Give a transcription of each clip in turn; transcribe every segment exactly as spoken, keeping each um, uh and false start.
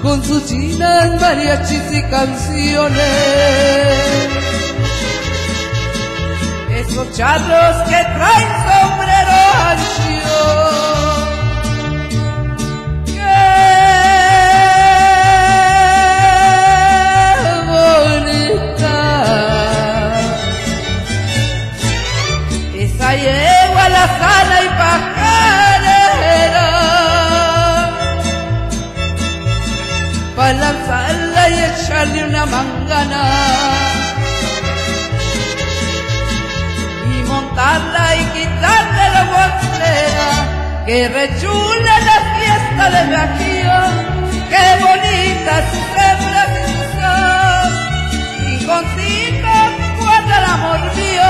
con sus chinas, mariachis y canciones. Esos charros que traen sombrero ancho, qué bonita esa yegua, la sana y pajarera, pa' lanzarla y echarle una mangana y montarla y quitarle la guaslera, que rechula la fiesta del Bajío, qué bonita su hembra y su sol, y consigo guarda el amor mío.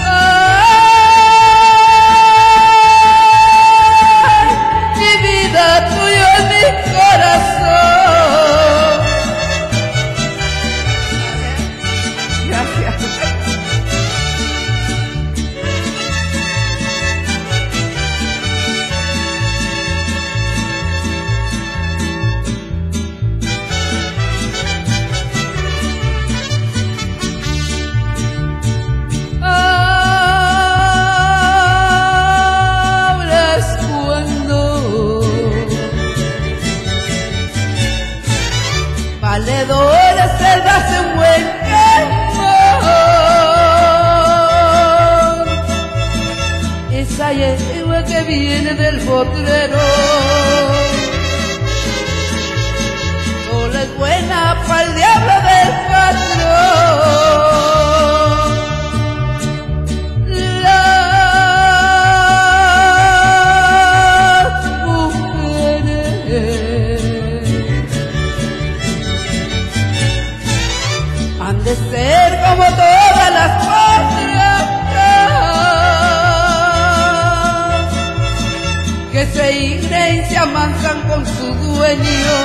Ay, mi vida, tuyo es mi corazón. Gracias. Hablas cuando valedores se das un buen amor, esa yegua que viene del potrero solo es buena pa'l diablo del patrón. Las mujeres han de ser como todas las otras, que se irren y se amansan con su dueño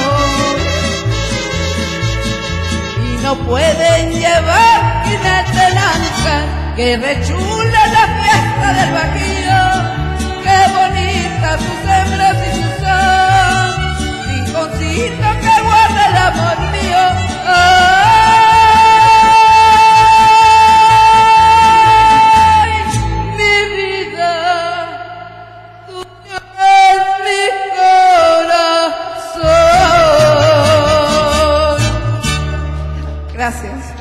y no pueden llevar jinete lanza, que rechula la fiesta del Bajío, qué bonita sus hembras y sus son, rinconcito que guarda el amor mío. Ay, mi vida, tuyo es mi corazón. Gracias.